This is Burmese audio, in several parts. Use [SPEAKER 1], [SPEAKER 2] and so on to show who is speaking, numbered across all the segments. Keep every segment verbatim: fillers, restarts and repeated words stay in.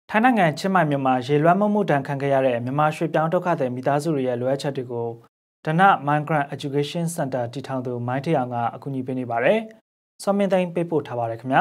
[SPEAKER 1] ထိုင်းနိုင်ငံချင်းမိုင်မြန်မာရေလွှမ်းမိုးမှုတန်ခံခဲ့ရတဲ့မြန်မာရွှေပြောင်းဒုက္ခသည်မိသားစုတွေရဲ့လိုအပ်ချက်တွေကိုဒန Migrant Education Center တည်ထောင်သူမိုင်းထအောင်ကအကူအညီပေးနေပါတယ်။စောမင်းသိန်းပေးပို့ထားပါတယ်ခင်ဗျာ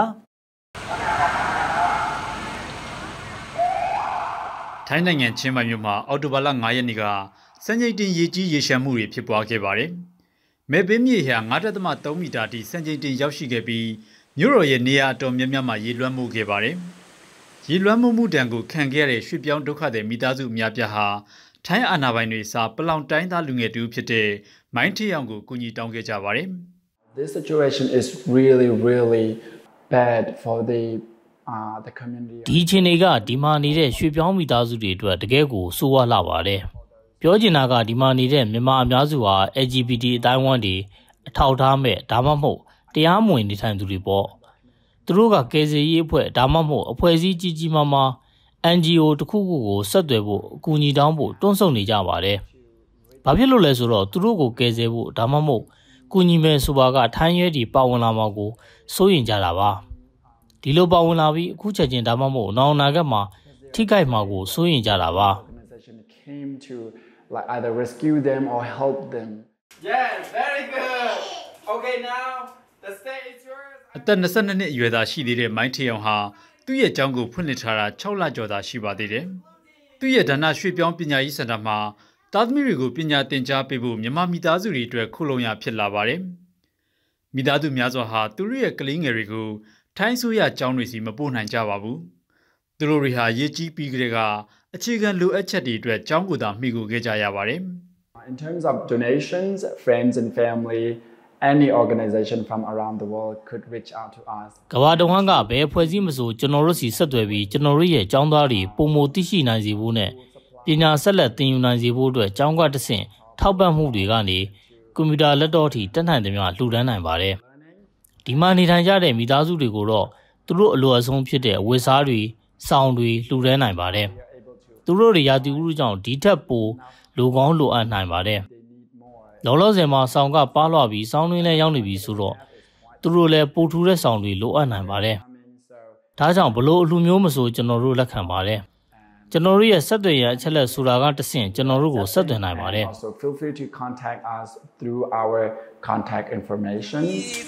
[SPEAKER 2] ။ထိုင်းနိုင်ငံချင်းမိုင်မြို့မှာအော်တိုဘာလ၅ရက်နေ့ကစံချိန်တင်ရေကြီးရေရှမ်းမှုတွေဖြစ်ပွားခဲ့ပါတယ်။မဲပေးမြေဟာ၅ဒသမ၃မီတာထိစံချိန်တင်ရောက်ရှိခဲ့ပြီးမြို့တော်ရဲ့နေရာအတော်များများမှာရေလွှမ်းမိုးခဲ့ပါတယ်။ရေလွှမ်းမိုးမှုတံကိုခံခဲ့ရတဲ့ရွှေပြောင်းဒုက္ခသည်မိသားစုအများပြားဟာထိုင်းအာဏာပိုင်တွေစာပလောင်တိုင်းသားလူငယ်တူဖြစ်တဲ့မိုင်းထအောင်ကိုကူညီတောင်းခဲ့ကြပါတယ်။
[SPEAKER 3] This situation is really really bad for the uh the community.
[SPEAKER 4] ဒီအခြေအနေကဒီမှာနေတဲ့ရွှေပြောင်းမိသားစုတွေအတွက်တကယ်ကိုဆိုးဝါးလာပါတယ်။ပြောချင်တာကဒီမှာနေတဲ့မြန်မာအများစုဟာ L G B T အတိုင်းအဝန်းတွေအထောက်အထားမဲ့ဒါမှမဟုတ်တရားမဝင်နေထိုင်သူတွေပေါ့။သူတို့ကကယ်ဆယ်ရေးအဖွဲ့ဒါမှမဟုတ်အဖွဲ့အစည်းကြီးကြီးမားမား N G O တခုခုကိုဆက်သွယ်ဖို့အကူအညီတောင်းဖို့တွန်းဆုံနေကြပါတယ်။ဘာဖြစ်လို့လဲဆိုတော့သူတို့ကိုကယ်ဆယ်ဖို့ဒါမှမဟုတ်ကူညီမယ်ဆိုပါကထိုင်းရဲတွေပါဝင်လာမှာကိုစိုးရိမ်ကြတာပါ။ဒီလိုပါဝင်လာပြီးအခုချက်ချင်းဒါမှမဟုတ်နောက်နာကမှာထိခိုက်မှာကိုစိုးရိမ်ကြတာပါ။
[SPEAKER 3] came to like either rescue them or help them.
[SPEAKER 1] Yes, very good. Okay, now the stage is yours.
[SPEAKER 2] အသက်၂၂နှစ်အရွယ်သားရှိသေးတဲ့မိုင်းထအောင်ဟာသူ့ရဲ့ကျောင်းကိုဖွင့်လှစ်ထားတာ၆လကျော်သာရှိပါသေးတယ်။သူ့ရဲ့ဒါနရွှေပြောင်းပညာရေးစင်တာမှာသားသမီးတွေကိုပညာသင်ကြားပေးဖို့မြန်မာမိသားစုတွေအတွက်ခုလုံရဖြစ်လာပါတယ်။မိသားစုများစွာဟာသူတို့ရဲ့ကလေးငယ်တွေကိုထိုင်းဆိုရကျောင်းတွေစီမပို့နိုင်ကြပါဘူး။သူတို့တွေဟာရေးကြီးပြီးကြတဲ့ကအခြေခံလိုအပ်ချက်တွေအတွက်ကျောင်းကိုသာမှီခိုခဲ့ကြရပါတယ်။
[SPEAKER 3] In terms of donations, friends and family any organization from around the world could reach out to us.
[SPEAKER 4] ကမ္ဘာတဝန်းကဘယ်အဖွဲ့အစည်းမဆိုကျွန်တော်တို့စီဆက်သွယ်ပြီးကျွန်တော်တို့ရဲ့ကျောင်းသားတွေပုံမသိရှိနိုင်စေဖို့နဲ့ပညာဆက်လက်သင်ယူနိုင်စေဖို့အတွက်ကျောင်းကတဆင့်ထောက်ပံ့မှုတွေကနေကွန်ပျူတာလက်တော့ထိတက်နိုင်သမျှလှူဒန်းနိုင်ပါတယ်။ဒီမှာနေထိုင်ကြတဲ့မိသားစုတွေကိုတော့သူတို့အလိုအဆုံးဖြစ်တဲ့ဝတ်စားတွေစောင်တွေလှူဒန်းနိုင်ပါတယ်။သူတို့တွေရာသီဥတုကြောင့်ဒီထက်ပိုလိုကောင်းလိုအပ်နိုင်ပါတယ်။လောလောဆယ်မှာဆောင်ကပါလွှပြီးစောင်းတွင်းလည်းရောက်နေပြီဆိုတော့သူတို့လည်းပိုထူတဲ့ဆောင်တွေလိုအပ်နိုင်ပါတယ်။ဒါကြောင့်ဘလို့အလှမျိုးမဆိုကျွန်တော်တို့လက်ခံပါတယ်။ကျွန်တော်တို့ရဲ့ဆက်သွယ်ရအချက်လက်ဆိုတာကတဆင့်ကျွန်တော်တို့ကိုဆက်သွယ်နိုင်ပါတယ်။
[SPEAKER 3] So feel free to contact us through our contact information.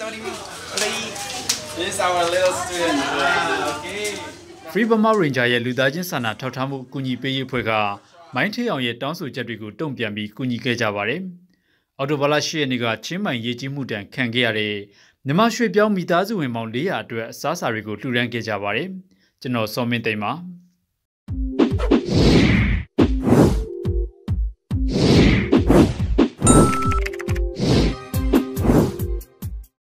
[SPEAKER 1] This is our little student. Okay.
[SPEAKER 2] Free Burma Ranger ရဲ့လူသားချင်းစာနာထောက်ထားမှုကူညီပေးရေးအဖွဲ့ကမိုင်းထအောင်ရဲ့တောင်းဆိုချက်တွေကိုတုံ့ပြန်ပြီးကူညီခဲ့ကြပါတယ်။အော်တိုဘာလ၈ရက်နေ့ကချင်းမိုင်ရေကြီးမှုတန်ခံခဲ့ရတဲ့မြန်မာရွှေပြောင်းမိသားစုဝင်ပေါင်း၄ရာအတွက်အစားအစာတွေကိုလှူဒန်းခဲ့ကြပါတယ်။ကျွန်တော်စောမင်းသိန်းပါ။